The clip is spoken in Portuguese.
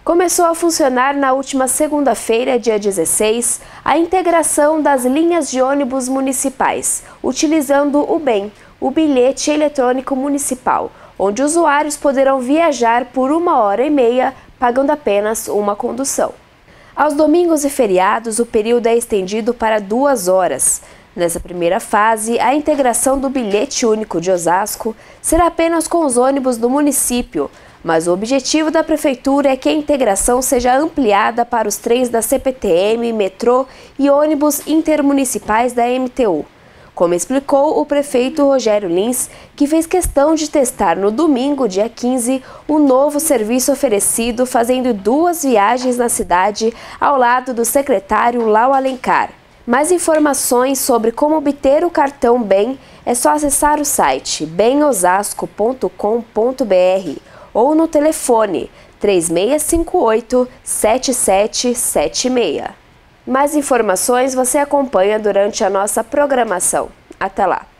Começou a funcionar na última segunda-feira, dia 16, a integração das linhas de ônibus municipais, utilizando o BEM, o Bilhete Eletrônico Municipal, onde usuários poderão viajar por 1h30, pagando apenas uma condução. Aos domingos e feriados, o período é estendido para 2 horas. Nessa primeira fase, a integração do Bilhete Único de Osasco será apenas com os ônibus do município, mas o objetivo da Prefeitura é que a integração seja ampliada para os trens da CPTM, metrô e ônibus intermunicipais da MTU. Como explicou o prefeito Rogério Lins, que fez questão de testar no domingo, dia 15, o novo serviço oferecido, fazendo 2 viagens na cidade ao lado do secretário Lau Alencar. Mais informações sobre como obter o cartão BEM é só acessar o site bemosasco.com.br ou no telefone 3658-7776. Mais informações você acompanha durante a nossa programação. Até lá!